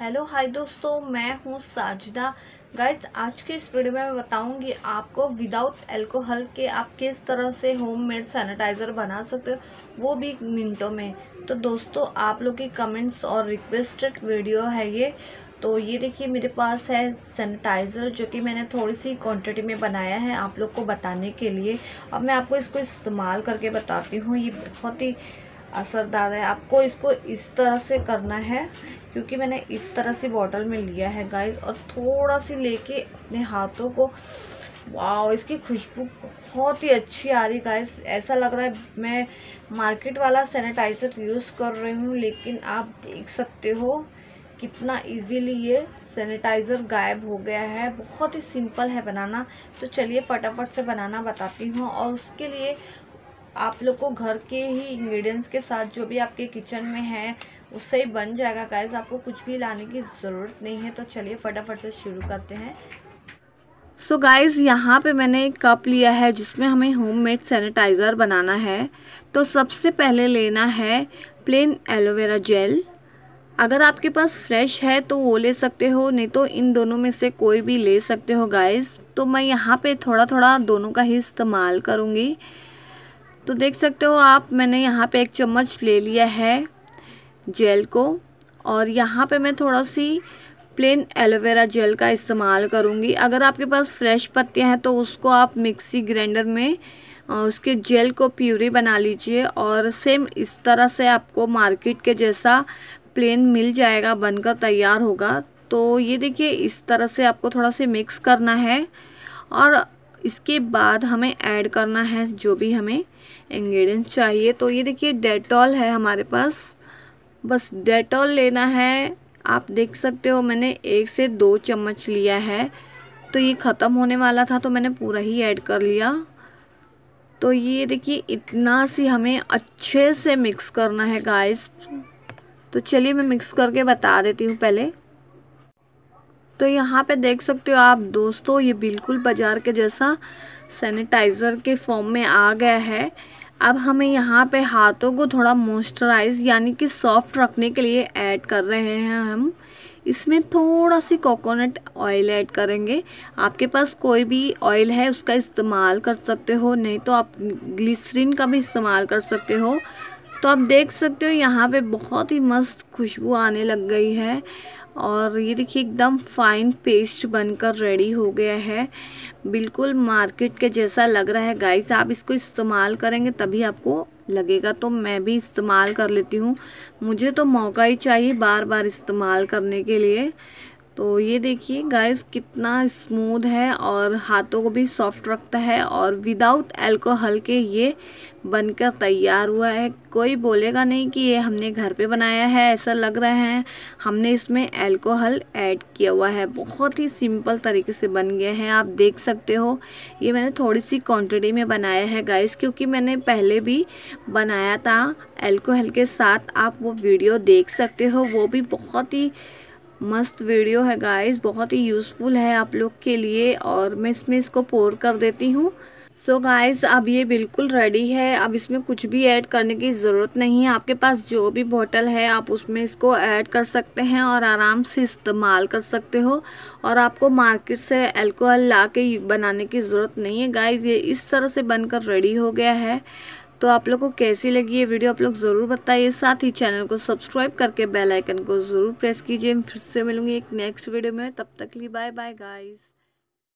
Hello hi दोस्तों, मैं हूँ साजिदा। गाइस, आज के इस वीडियो में मैं बताऊंगी आपको विदाउट अल्कोहल के आप किस तरह से होममेड सैनिटाइज़र बना सकते हो, वो भी मिनटों में। तो दोस्तों, आप लोग की कमेंट्स और रिक्वेस्टेड वीडियो है ये। तो ये देखिए, मेरे पास है सैनिटाइज़र जो कि मैंने थोड़ी सी क्वांटिटी में बनाया है आप लोग को बताने के लिए। अब मैं आपको इसको इस्तेमाल करके बताती हूँ। ये बहुत ही असरदार है। आपको इसको इस तरह से करना है, क्योंकि मैंने इस तरह से बॉटल में लिया है गाइस, और थोड़ा सी लेके अपने हाथों को, वाह, इसकी खुशबू बहुत ही अच्छी आ रही गाइस। ऐसा लग रहा है मैं मार्केट वाला सैनिटाइज़र यूज़ कर रही हूँ, लेकिन आप देख सकते हो कितना इजीली ये सैनिटाइज़र गायब हो गया है। बहुत ही सिंपल है बनाना। तो चलिए फटाफट से बनाना बताती हूँ। और उसके लिए आप लोग को घर के ही इंग्रेडिएंट्स के साथ जो भी आपके किचन में है उससे ही बन जाएगा गाइस। आपको कुछ भी लाने की ज़रूरत नहीं है। तो चलिए फटाफट से शुरू करते हैं। सो गाइस, यहाँ पे मैंने एक कप लिया है जिसमें हमें होममेड सैनिटाइज़र बनाना है। तो सबसे पहले लेना है प्लेन एलोवेरा जेल। अगर आपके पास फ्रेश है तो वो ले सकते हो, नहीं तो इन दोनों में से कोई भी ले सकते हो गाइस। तो मैं यहाँ पे थोड़ा थोड़ा दोनों का ही इस्तेमाल करूँगी। तो देख सकते हो आप, मैंने यहाँ पे 1 चम्मच ले लिया है जेल को। और यहाँ पे मैं थोड़ा सी प्लेन एलोवेरा जेल का इस्तेमाल करूँगी। अगर आपके पास फ्रेश पत्तियाँ हैं तो उसको आप मिक्सी ग्राइंडर में उसके जेल को प्यूरी बना लीजिए, और सेम इस तरह से आपको मार्केट के जैसा प्लेन मिल जाएगा, बनकर तैयार होगा। तो ये देखिए, इस तरह से आपको थोड़ा सा मिक्स करना है। और इसके बाद हमें ऐड करना है जो भी हमें इंग्रेडिएंट्स चाहिए। तो ये देखिए, डेटॉल है हमारे पास, बस डेटॉल लेना है। आप देख सकते हो मैंने 1 से 2 चम्मच लिया है। तो ये ख़त्म होने वाला था तो मैंने पूरा ही ऐड कर लिया। तो ये देखिए, इतना सी हमें अच्छे से मिक्स करना है गाइस। तो चलिए मैं मिक्स करके बता देती हूँ पहले। तो यहाँ पे देख सकते हो आप दोस्तों, ये बिल्कुल बाजार के जैसा सैनिटाइज़र के फॉर्म में आ गया है। अब हमें यहाँ पे हाथों को थोड़ा मॉइस्चराइज यानी कि सॉफ्ट रखने के लिए ऐड कर रहे हैं हम। इसमें थोड़ा सी कोकोनट ऑयल ऐड करेंगे। आपके पास कोई भी ऑयल है उसका इस्तेमाल कर सकते हो, नहीं तो आप ग्लिसरीन का भी इस्तेमाल कर सकते हो। तो आप देख सकते हो यहाँ पे बहुत ही मस्त खुशबू आने लग गई है। और ये देखिए, एकदम फाइन पेस्ट बनकर रेडी हो गया है। बिल्कुल मार्केट के जैसा लग रहा है गाइस। आप इसको इस्तेमाल करेंगे तभी आपको लगेगा। तो मैं भी इस्तेमाल कर लेती हूँ, मुझे तो मौका ही चाहिए बार बार इस्तेमाल करने के लिए। तो ये देखिए गाइस, कितना स्मूथ है और हाथों को भी सॉफ्ट रखता है, और विदाउट अल्कोहल के ये बनकर तैयार हुआ है। कोई बोलेगा नहीं कि ये हमने घर पे बनाया है, ऐसा लग रहा है हमने इसमें अल्कोहल ऐड किया हुआ है। बहुत ही सिंपल तरीके से बन गया है, आप देख सकते हो। ये मैंने थोड़ी सी क्वांटिटी में बनाया है गाइस, क्योंकि मैंने पहले भी बनाया था अल्कोहल के साथ। आप वो वीडियो देख सकते हो, वो भी बहुत ही मस्त वीडियो है गाइस, बहुत ही यूज़फुल है आप लोग के लिए। और मैं इसमें इसको पोर कर देती हूँ। सो गाइस, अब ये बिल्कुल रेडी है। अब इसमें कुछ भी ऐड करने की ज़रूरत नहीं है। आपके पास जो भी बोतल है आप उसमें इसको ऐड कर सकते हैं और आराम से इस्तेमाल कर सकते हो। और आपको मार्केट से अल्कोहल ला के बनाने की ज़रूरत नहीं है गाइस। ये इस तरह से बनकर रेडी हो गया है। तो आप लोग को कैसी लगी ये वीडियो आप लोग ज़रूर बताइए। साथ ही चैनल को सब्सक्राइब करके बेल आइकन को ज़रूर प्रेस कीजिए। फिर से मिलूंगी एक नेक्स्ट वीडियो में, तब तक के लिए बाय बाय गाइस।